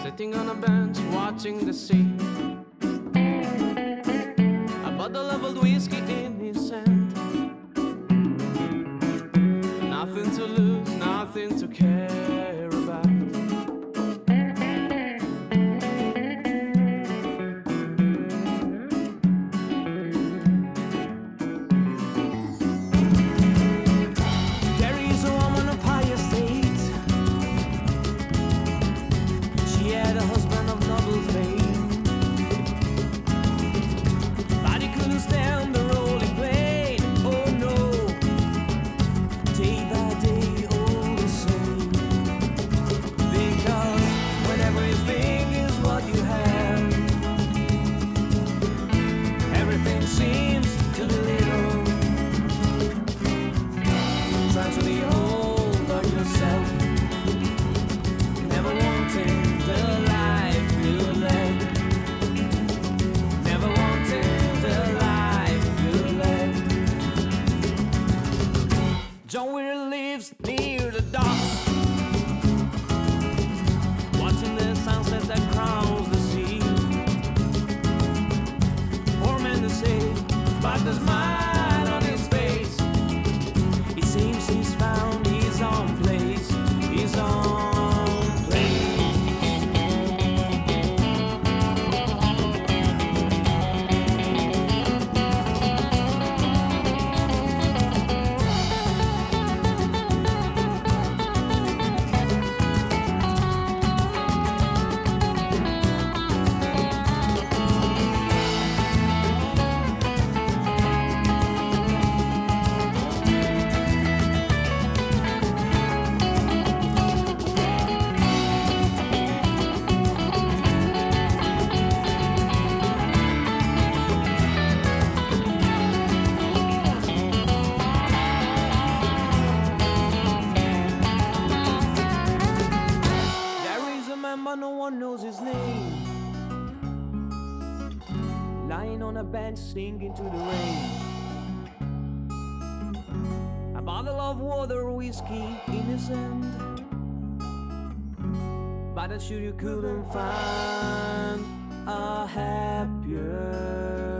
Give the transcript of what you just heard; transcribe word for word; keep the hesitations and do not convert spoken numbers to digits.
sitting on a bench watching the sea. A bottle of old whiskey in his hand. Nothing to lose, nothing to care about. There is a woman of high estate. She had a husband of noble fame, but he couldn't stand the role he played. Oh no, day by day all the same. Because when everything is what you have, everything seems to be little. Try to be hold on yourself, never wanting the life you led, never wanting the life you led. John Weir lives near the docks, watching the sunset that crowns the sea. Poor man to say, but the smile on his face, it seems he's found his own place, his own place. There is a man, but no one knows his name, lying on a bench singing to the rain. A bottle of water, whiskey in his hand, but I'm sure you couldn't find a happier